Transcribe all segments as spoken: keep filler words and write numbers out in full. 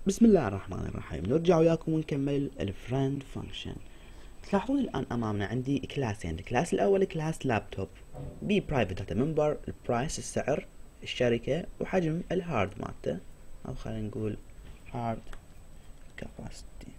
بسم الله الرحمن الرحيم. نرجع وياكم ونكمل الفريند فانكشن. تلاحظون الان امامنا عندي كلاسين، الكلاس الاول كلاس لابتوب بي برايفت داتا ممبر، البرايس السعر، الشركة، وحجم الهارد مالته، او خلينا نقول هارد كاباسيتي.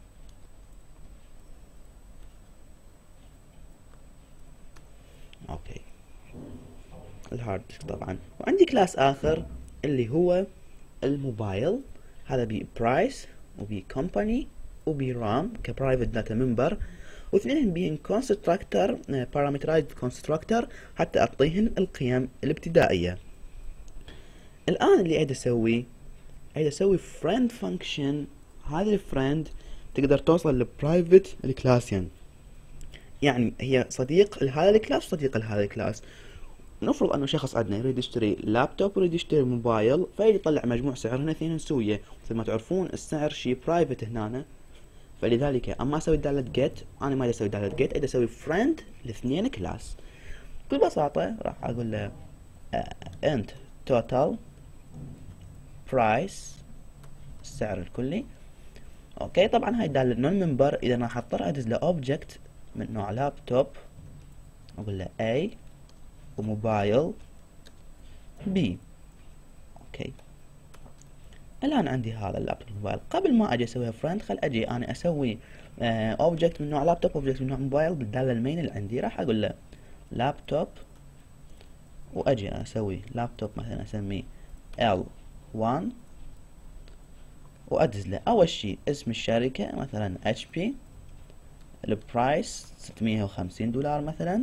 اوكي الهارد ديسك طبعا. وعندي كلاس اخر اللي هو الموبايل، هذا بي برايس وبي كومباني وبي رام كبرايفت داتا ممبر، واثنين بين كونستراكتر بارامترايزد كونستراكتر حتى اعطيهن القيم الابتدائيه. الان اللي اريد اسوي اريد اسوي فريند فانكشن. هذه الفريند تقدر توصل لبرايفت الكلاسين، يعني هي صديق لهذا الكلاس وصديق لهذا الكلاس. نفرض انه شخص عندنا يريد يشتري لابتوب ويريد يشتري موبايل، فيريد يطلع مجموع سعر هنا اثنين سويه، مثل ما تعرفون السعر شي برايفت هنا، فلذلك اما اسوي دالة جيت، انا ما اريد اسوي دالة جيت، اريد اسوي فريند لاثنين كلاس. ببساطة راح اقول له انت توتال برايس السعر الكلي. اوكي طبعا هاي الدالة نون ممبر، اذا راح اضطر ادز له اوبجكت من نوع لابتوب، اقول له A وموبايل B. اوكي الان عندي هذا اللابتوب موبايل. قبل ما اجي اسويها فريند، خل اجي انا اسوي اوبجكت من نوع لابتوب، اوبجكت من نوع موبايل بالداله المين اللي عندي. راح اقول له لابتوب، واجي اسوي لابتوب مثلا اسميه إل واحد، وادز له اول شيء اسم الشركه مثلا اتش بي، البرايس ستمية وخمسين دولار مثلا،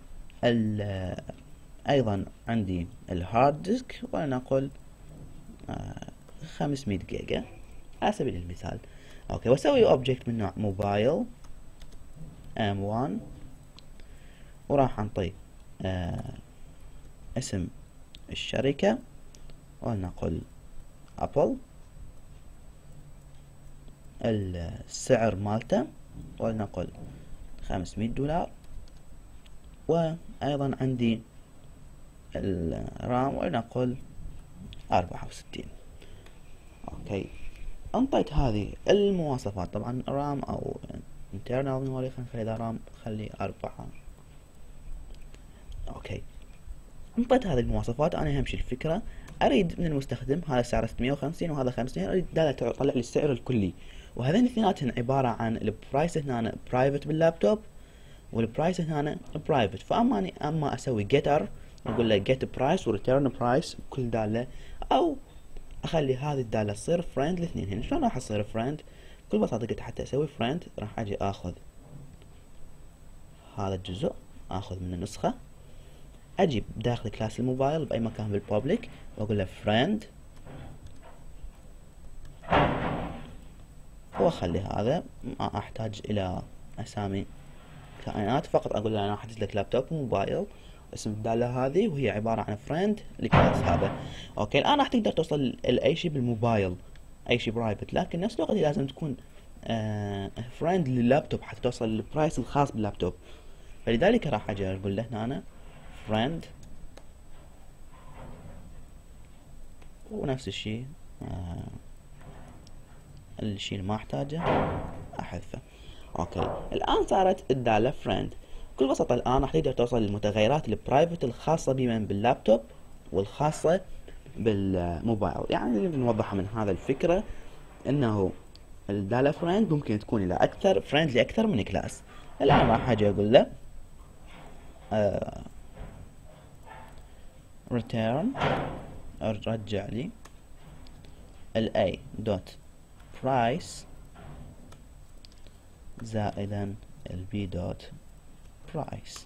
ايضا عندي الهارد ديسك ولنقل آه خمسمية جيجا على سبيل المثال. اوكي واسوي اوبجكت من نوع موبايل ام واحد، وراح انطي آه اسم الشركة ولنقل ابل، السعر مالته ولنقل خمسمية دولار، وايضا عندي الرام ولنقل أربعة وستين. اوكي انطيت هذه المواصفات، طبعا رام او internal memory، خلينا نخلي اذا رام خلي أربعة. اوكي انطيت هذه المواصفات. انا اهم شيء الفكرة اريد من المستخدم هذا سعره ستمية وخمسين وهذا خمسين، اريد دالة تطلع لي السعر الكلي، وهذين الاثنيناتهم عبارة عن البرايس هنا برايفت باللابتوب والبرايس هنا برايفت. فاما اني اما اسوي جيتر اقول له جيت برايس وريتيرن برايس بكل دالة، او اخلي هذه الدالة تصير فريند الاثنين. هنا شلون راح تصير فريند؟ بكل بساطة قلت حتى اسوي فريند راح اجي اخذ هذا الجزء، اخذ من النسخة، اجي داخل كلاس الموبايل باي مكان بالبابليك واقول له فريند، واخلي هذا ما احتاج الى اسامي كائنات، فقط اقول له انا احدث لك لابتوب وموبايل اسم الدالة هذه، وهي عبارة عن فريند لكلاس هذا. اوكي الان راح تقدر توصل لاي شيء بالموبايل، اي شيء برايفت، لكن نفس الوقت لازم تكون آه فريند لللابتوب حتى توصل للبرايس الخاص باللابتوب. فلذلك راح اجي اقول له هنا فريند، ونفس الشيء آه الشيء اللي ما احتاجه احذفه. اوكي الان صارت الدالة فريند. بكل بساطة الان راح تقدر توصل للمتغيرات البرايفت الخاصة بمن باللابتوب والخاصة بالموبايل. يعني اللي نوضحها من هذا الفكرة انه الدالة فريند ممكن تكون الى اكثر فريند لاكثر من كلاس. الان راح اجي اقول له آه return، رجع لي ال A dot price زائدا ال B dot price.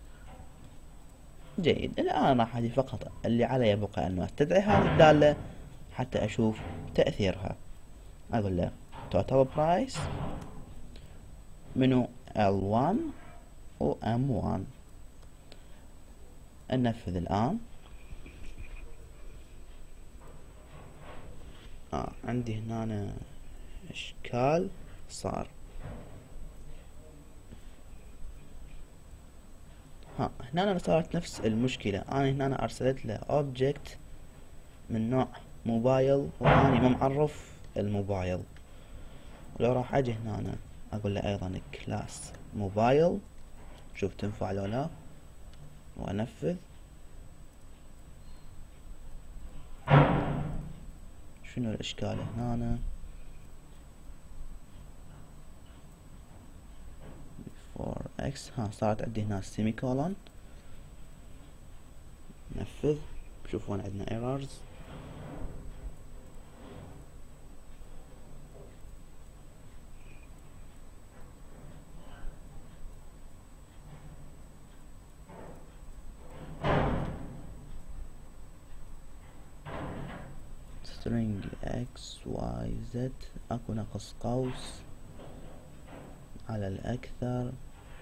جيد الآن راح أجي فقط اللي علي يبقى أنه أستدعي هذه الدالة حتى أشوف تأثيرها. أقول له total price منو إل واحد و إم واحد. أنفذ الآن. آه عندي هنا إشكال صار. ها هنا أنا صارت نفس المشكلة. أنا هنا أنا أرسلت له أوبجكت من نوع موبايل وأنا ما معرف الموبايل. ولو راح اجي هنا أنا اقول له ايضا كلاس موبايل، شوف تنفع لو لا، وانفذ. شنو الاشكال هنا أنا؟ فور اكس، ها صارت عندي هنا سيمي كولون. نفذ. شوفون عندنا ايرورز. string x y z، اكو نقص قوس على الاكثر.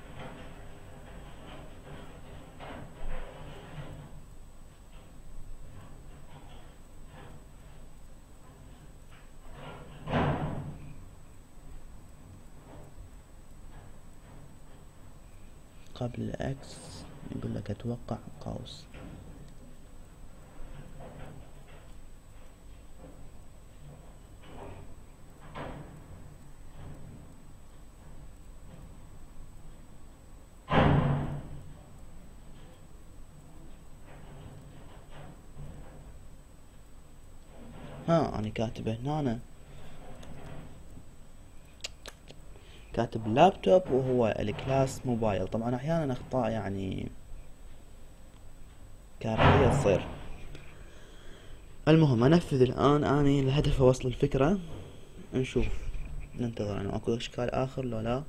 قبل اكس يقول لك اتوقع قوس. ها انا كاتبه هنا كاتب لابتوب وهو الكلاس موبايل. طبعا احيانا اخطاء يعني كارثية تصير. المهم انفذ الان. اني الهدف اوصل الفكرة. نشوف ننتظر انه اكو اشكال اخر لو لا.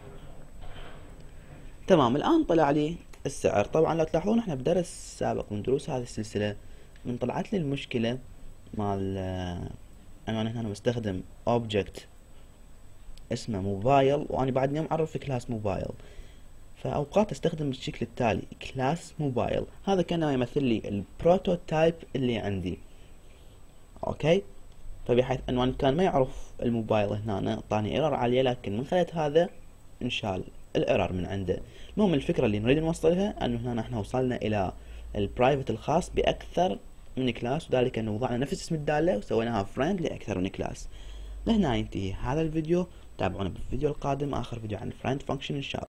تمام الان طلع لي السعر. طبعا لو تلاحظون احنا بدرس سابق من دروس هذه السلسلة من طلعت لي المشكلة مال انه انا هنا مستخدم اوبجكت اسمه موبايل وانا بعدني معرف كلاس موبايل، فاوقات استخدم بالشكل التالي كلاس موبايل. هذا كانه يمثل لي البروتوتايب اللي عندي. اوكي، فبحيث انه أنا كان ما يعرف الموبايل هنا اعطاني ايرور عالية، لكن من خلال هذا انشال الايرور من عنده. المهم الفكرة اللي نريد نوصلها انه هنا احنا وصلنا الى البرايفت الخاص باكثر من كلاس، وذلك انه وضعنا نفس اسم الدالة وسويناها فريند لاكثر من كلاس. لهنا ينتهي هذا الفيديو. تابعونا بالفيديو القادم، اخر فيديو عن الفريند فانكشن ان شاء الله.